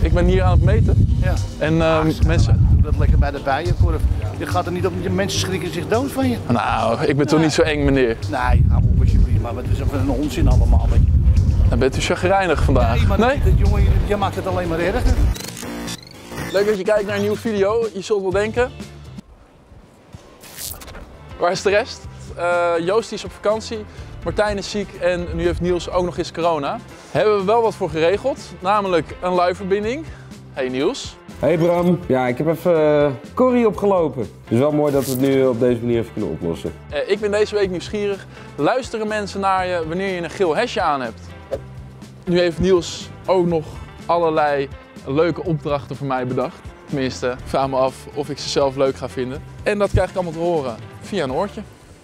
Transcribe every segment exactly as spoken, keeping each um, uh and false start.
ik ben hier aan het meten. Ja. En uh, ah, mensen... Doe dat lekker bij de bijenkorf. Je gaat er niet op, je mensen schrikken zich dood van je. Nou, ik ben nee. toch niet zo eng, meneer? Nee, hou op alsjeblieft, maar wat is er voor een onzin allemaal. Dan bent u chagrijnig vandaag. Nee, maar nee? Dat, jongen, je, je maakt het alleen maar erger. Leuk dat je kijkt naar een nieuwe video. Je zult wel denken... Waar is de rest? Uh, Joost is op vakantie, Martijn is ziek en nu heeft Niels ook nog eens corona. Hebben we wel wat voor geregeld, namelijk een live verbinding. Hey Niels. Hey Bram, ja ik heb even uh, Corrie opgelopen. Het is wel mooi dat we het nu op deze manier even kunnen oplossen. Uh, ik ben deze week nieuwsgierig. Luisteren mensen naar je wanneer je een geel hesje aan hebt? Nu heeft Niels ook nog allerlei leuke opdrachten voor mij bedacht. Tenminste, ik vraag me af of ik ze zelf leuk ga vinden. En dat krijg ik allemaal te horen via een oortje.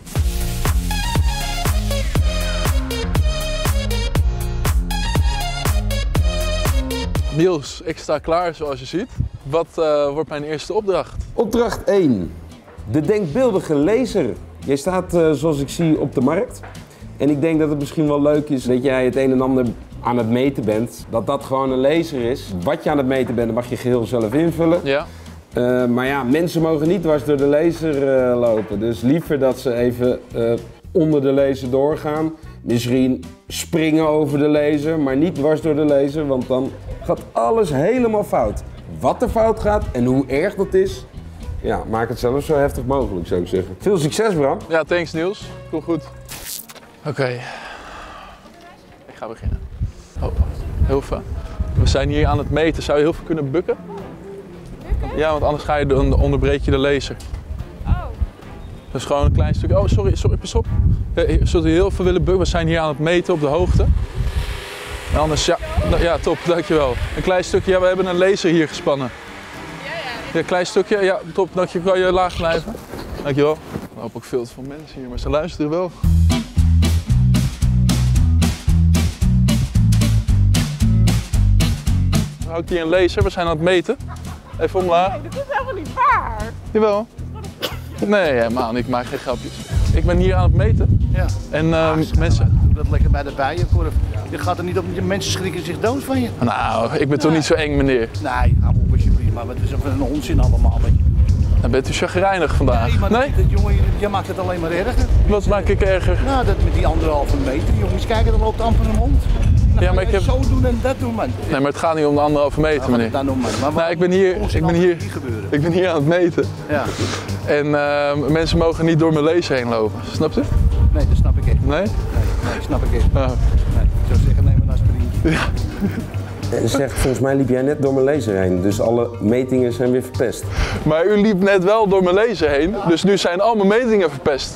Niels, ik sta klaar zoals je ziet. Wat uh, wordt mijn eerste opdracht? Opdracht één. De denkbeeldige laser. Jij staat uh, zoals ik zie op de markt. En ik denk dat het misschien wel leuk is dat jij het een en ander aan het meten bent. Dat dat gewoon een laser is. Wat je aan het meten bent, mag je geheel zelf invullen. Ja. Uh, maar ja, mensen mogen niet dwars door de laser uh, lopen. Dus liever dat ze even uh, onder de laser doorgaan. Misschien springen over de laser, maar niet dwars door de laser. Want dan gaat alles helemaal fout. Wat er fout gaat en hoe erg dat is, ja, maak het zelf zo heftig mogelijk, zou ik zeggen. Veel succes, Bram. Ja, thanks Niels. Komt goed. Oké. Okay. Ik ga beginnen. Oh, heel veel. We zijn hier aan het meten. Zou je heel veel kunnen bukken? Bukken? Ja, want anders ga je de, onderbreek je de laser. Oh. Dus gewoon een klein stukje. Oh, sorry, sorry, pas op. Zult u heel veel willen bukken? We zijn hier aan het meten op de hoogte. En anders, ja, ja, top, dankjewel. Een klein stukje, ja, we hebben een laser hier gespannen. Ja, ja. Ja, een klein stukje, ja, top, dankjewel. Kan je laag blijven? Dankjewel. Er lopen ook veel te veel mensen hier, maar ze luisteren wel. Houdt hier een laser, we zijn aan het meten. Even omlaag. Nee, dat is helemaal niet waar. Jawel. Nee, helemaal niet, ik maak geen grapjes. Ik ben hier aan het meten. Ja. En uh, ah, mensen... Doe dat lekker bij de bijenkorf. Je gaat er niet op, je mensen schrikken zich dood van je. Nou, ik ben toch niet zo eng, meneer? Nee, hou op alsjeblieft, maar wat is er voor een onzin allemaal. Dan bent u chagrijnig vandaag. Nee, maar nee? Dat, jongen, je, je maakt het alleen maar erger. Wat maak ik erger? Nou, dat met die anderhalve meter, jongens, kijk, er loopt amper een mond. Nou, ja, maar ik heb... Zo doen en dat doen, man. Nee, maar het gaat niet om de anderhalve meter, meneer. Ja, dan maar. Maar nou, ik ben hier, ik ben hier, ik ben hier aan het meten. Ja. En uh, mensen mogen niet door mijn laser heen lopen. Snapt u? Nee, dat snap ik echt. Nee? Nee, nee snap ik echt. Oh. Nee, ik zou zeggen, neem een aspirintje. Ja. En zegt, volgens mij liep jij net door mijn laser heen, dus alle metingen zijn weer verpest. Maar u liep net wel door mijn laser heen, dus nu zijn al mijn metingen verpest.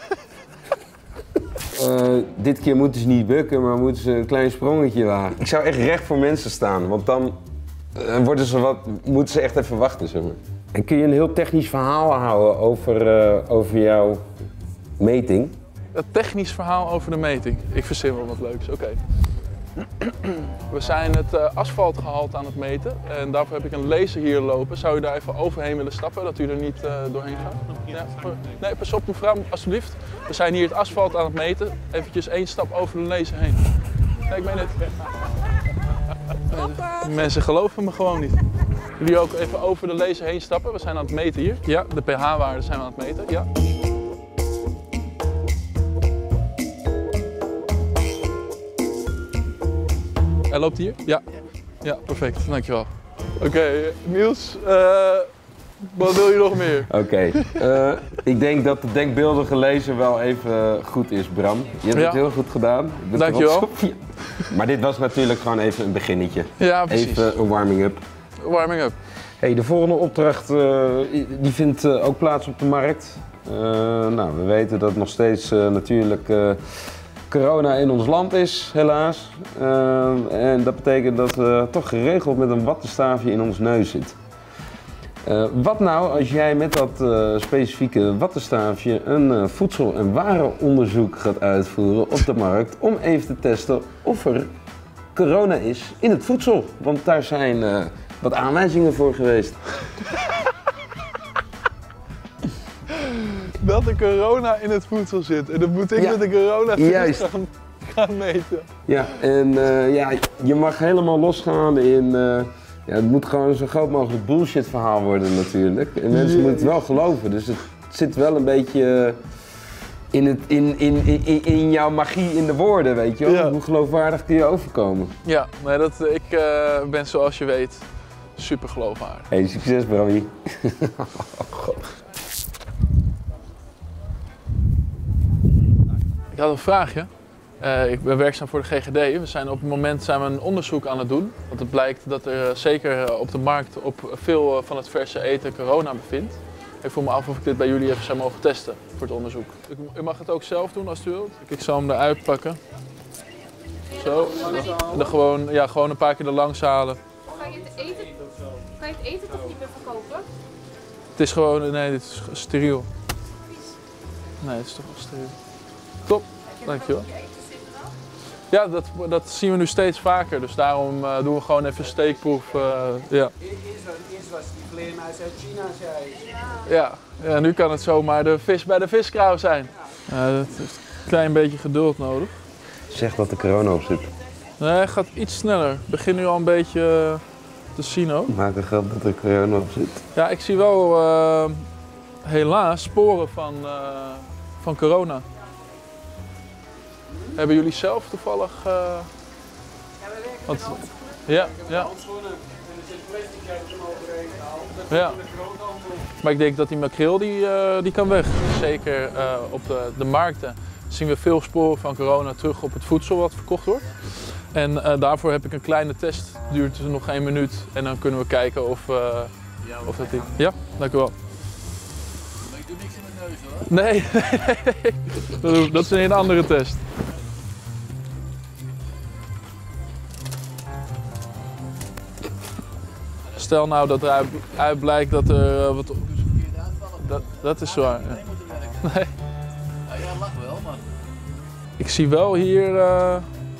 Uh, dit keer moeten ze niet bukken, maar moeten ze een klein sprongetje wagen. Ik zou echt recht voor mensen staan, want dan uh, worden ze wat, moeten ze echt even wachten, zeg maar. En kun je een heel technisch verhaal houden over, uh, over jouw meting? Een technisch verhaal over de meting. Ik verzin wel wat leuks, oké. Okay. We zijn het uh, asfaltgehalte aan het meten en daarvoor heb ik een laser hier lopen. Zou u daar even overheen willen stappen, dat u er niet uh, doorheen gaat? Ja, nee, pas op mevrouw, alsjeblieft. We zijn hier het asfalt aan het meten. Eventjes één stap over de laser heen. Nee, ik meen het. Uh, mensen geloven me gewoon niet. Jullie ook even over de laser heen stappen. We zijn aan het meten hier. Ja, de pH-waarden zijn we aan het meten. Ja. Hij loopt hier? Ja. Ja, perfect. Dankjewel. Oké, okay, Niels, uh, wat wil je nog meer? Oké, okay. uh, ik denk dat de denkbeeldige laser wel even goed is, Bram. Je hebt ja. het heel goed gedaan. Dankjewel. Maar dit was natuurlijk gewoon even een beginnetje. Ja, precies. Even een warming-up. Warming-up. Hey, de volgende opdracht uh, die vindt uh, ook plaats op de markt. Uh, nou, we weten dat nog steeds uh, natuurlijk uh, corona in ons land is, helaas. Uh, en dat betekent dat we toch geregeld met een wattenstaafje in ons neus zitten. Uh, wat nou als jij met dat uh, specifieke wattenstaafje een uh, voedsel- en warenonderzoek gaat uitvoeren op de markt om even te testen of er corona is in het voedsel? Want daar zijn uh, wat aanwijzingen voor geweest. Dat er corona in het voedsel zit en dat moet ik ja, met de coronatest gaan, gaan meten. Ja, en uh, ja, je mag helemaal losgaan in uh, Ja, het moet gewoon zo groot mogelijk bullshit verhaal worden natuurlijk. En mensen moeten het wel geloven, dus het zit wel een beetje in, het, in, in, in, in jouw magie in de woorden, weet je wel. Ja. Hoe geloofwaardig kun je overkomen? Ja, nee, dat, ik uh, ben zoals je weet super geloofwaardig. Hey, succes Brammy. Ik had een vraagje. Uh, ik ben werkzaam voor de G G D. We zijn op het moment zijn we een onderzoek aan het doen. Want het blijkt dat er uh, zeker uh, op de markt op veel uh, van het verse eten corona bevindt. Ik vroeg me af of ik dit bij jullie even zou mogen testen voor het onderzoek. Ik, u mag het ook zelf doen als u wilt. Ik zal hem eruit pakken. Zo. En dan gewoon, ja, gewoon een paar keer er langs halen. Kan je het eten, kan je het eten toch niet meer verkopen? Het is gewoon, nee, dit is steriel. Nee, het is toch wel steriel. Top, dankjewel. Ja, dat, dat zien we nu steeds vaker, dus daarom uh, doen we gewoon even een steekproef. Uh, ja. Eerst was die vleermuis uit China, zei Ja. Ja, nu kan het zomaar de vis bij de viskraam zijn. Ja, dat heeft een klein beetje geduld nodig. Zeg dat er corona op zit. Nee, het gaat iets sneller. Ik begin nu al een beetje uh, te zien ook. Maak een grap dat er corona op zit. Ja, ik zie wel uh, helaas sporen van, uh, van corona. Hebben jullie zelf toevallig... Uh... Ja, we werken Want, met handschoenen. ja, Ik heb ja. handschoenen en er zit plastic uit overheen gehaald. Dat Ja. is een grote handel. Maar ik denk dat die makreel die, uh, die kan weg. Zeker uh, op de, de markten zien we veel sporen van corona terug op het voedsel wat verkocht wordt. En uh, daarvoor heb ik een kleine test, duurt dus nog één minuut en dan kunnen we kijken of, uh, Ja, of dat die... Ja, dank u wel. Maar ik doe niks in mijn neus hoor. Nee, nee, nee. Dat is een andere test. Stel nou dat eruit uit blijkt dat er uh, wat... Dat, dat is waar. Ja. Nee. Ja, jij lacht wel, maar... Ik zie wel hier uh,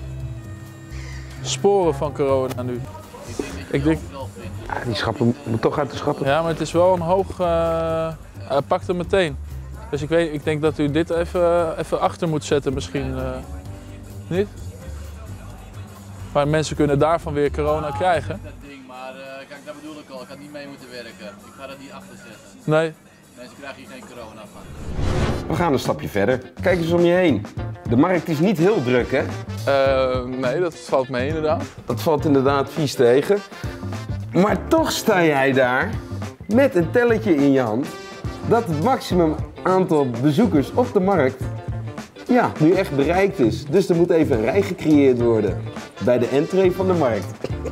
sporen van corona nu. Ik denk, Ah, die schappen moet toch uit de schappen. ja, maar het is wel een hoog... Uh, hij pakt hem meteen. Dus ik, weet, ik denk dat u dit even, even achter moet zetten misschien. Uh, niet? Maar mensen kunnen daarvan weer corona krijgen. Dat ding, maar uh, kijk, dat bedoel ik al. Ik had niet mee moeten werken. Ik ga dat niet achter zetten. Nee. Mensen krijgen hier geen corona van. We gaan een stapje verder. Kijk eens om je heen. De markt is niet heel druk, hè? Uh, nee, dat valt mee inderdaad. Dat valt inderdaad vies tegen. Maar toch sta jij daar met een telletje in je hand dat het maximum aantal bezoekers op de markt ja, nu echt bereikt is. Dus er moet even een rij gecreëerd worden bij de entree van de markt.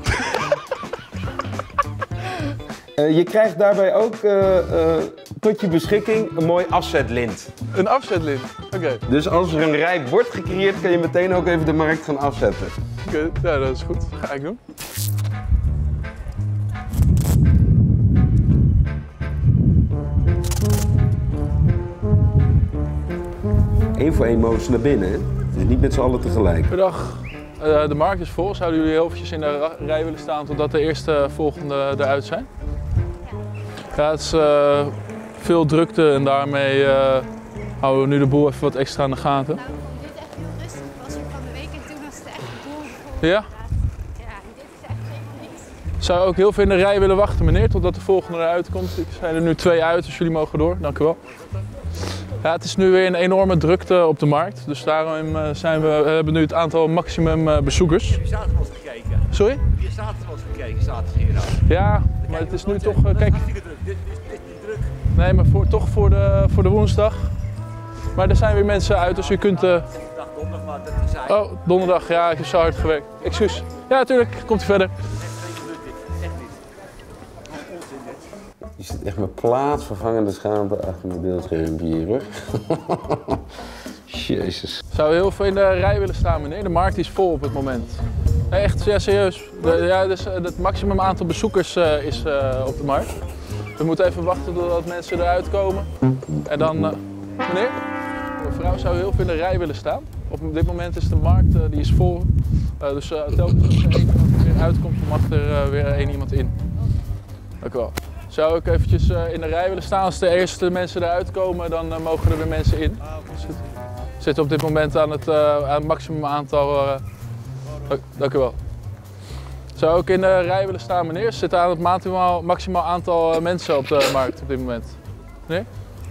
uh, je krijgt daarbij ook uh, uh, tot je beschikking een mooi afzetlint. Een afzetlint. Oké, okay. Dus als er een rij wordt gecreëerd, kan je meteen ook even de markt gaan afzetten. Okay. Ja, dat is goed. Ga ik doen. Eén voor één mogen ze naar binnen, hè? Dus niet met z'n allen tegelijk. Goedendag. Uh, de markt is vol. Zouden jullie heel eventjes in de rij willen staan totdat de eerste volgende eruit zijn? Ja, het is uh, veel drukte en daarmee uh, houden we nu de boel even wat extra aan de gaten. Nou, dit is echt heel rustig. Het was hier van de week en toen was het echt boel. Ja? Ja, dit is echt zeker niks. Zou ook heel veel in de rij willen wachten, meneer, totdat de volgende eruit komt. Er zijn er nu twee uit, dus jullie mogen door. Dank u wel. Ja, het is nu weer een enorme drukte op de markt, dus daarom zijn we, we hebben nu het aantal maximum bezoekers. Wie zaterdag was gekeken? Sorry? Wie zaterdag was gekeken? Zaterdag hier nou. Ja, maar het is nu toch, uh, kijk, Hartstikke druk. Dit is dit is druk. nee, maar voor, toch voor de, voor de woensdag. Maar er zijn weer mensen uit, dus u kunt... Uh... Dag donderdag, maar dat is eigenlijk Oh, donderdag, ja, ik heb zo hard gewerkt. Excuus. Ja, natuurlijk, komt u verder. geen geluk dit. Echt niet. Gewoon onzin dit. Je zit echt met plaatsvervangende schaamte achter mijn beeldschermpje hier, hoor. Jezus. Zou u heel veel in de rij willen staan, meneer? De markt is vol op het moment. Nee, echt, ja, serieus. De, ja, dus, uh, het maximum aantal bezoekers uh, is uh, op de markt. We moeten even wachten totdat mensen eruit komen. En dan... Uh, meneer? Mevrouw, zou u heel veel in de rij willen staan? Op dit moment is de markt uh, die is vol. Uh, dus uh, telkens als er één iemand weer uitkomt, dan mag er uh, weer één iemand in. Dank u wel. Zou ik eventjes uh, in de rij willen staan? Als de eerste mensen eruit komen, dan uh, mogen er weer mensen in. We zitten op dit moment aan het, uh, aan het maximum aantal. Uh, dank, dank u wel. Zou ook in de rij willen staan, meneer? Er zit aan het maximaal, maximaal aantal mensen op de markt op dit moment. Nee?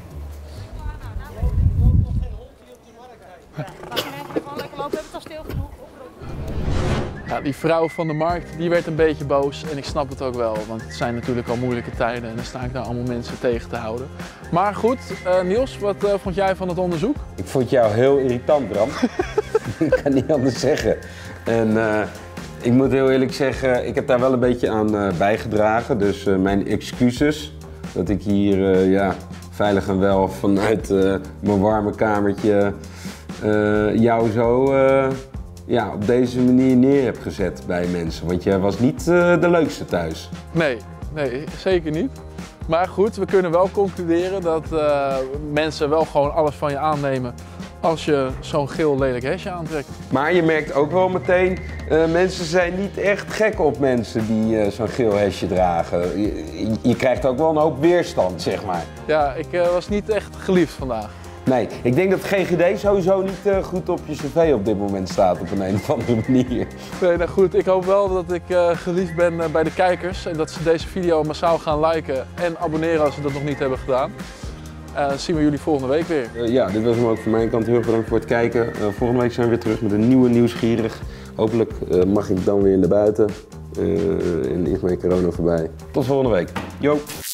Laat je mensen gewoon lekker lopen, we hebben het al stil genoeg. Ja, die vrouw van de markt die werd een beetje boos en ik snap het ook wel, want het zijn natuurlijk al moeilijke tijden en dan sta ik daar allemaal mensen tegen te houden. Maar goed, uh, Niels, wat uh, vond jij van het onderzoek? Ik vond jou heel irritant, Bram. Ik kan niet anders zeggen. En uh, ik moet heel eerlijk zeggen, ik heb daar wel een beetje aan uh, bijgedragen, dus uh, mijn excuses dat ik hier uh, ja, veilig en wel vanuit uh, mijn warme kamertje uh, jou zo uh, ja, op deze manier neer heb gezet bij mensen. Want jij was niet uh, de leukste thuis. Nee, nee, zeker niet. Maar goed, we kunnen wel concluderen dat uh, mensen wel gewoon alles van je aannemen als je zo'n geel lelijk hesje aantrekt. Maar je merkt ook wel meteen, uh, mensen zijn niet echt gek op mensen die uh, zo'n geel hesje dragen. Je, je krijgt ook wel een hoop weerstand, zeg maar. Ja, ik uh, was niet echt geliefd vandaag. Nee, ik denk dat G G D sowieso niet uh, goed op je cv op dit moment staat op een, een of andere manier. Nee, nou goed, ik hoop wel dat ik uh, geliefd ben uh, bij de kijkers en dat ze deze video massaal gaan liken en abonneren als ze dat nog niet hebben gedaan. Uh, zien we jullie volgende week weer. Uh, ja, dit was hem ook van mijn kant. Heel erg bedankt voor het kijken. Uh, volgende week zijn we weer terug met een nieuwe Nieuwsgierig. Hopelijk uh, mag ik dan weer naar buiten uh, en is mijn corona voorbij. Tot volgende week. Yo!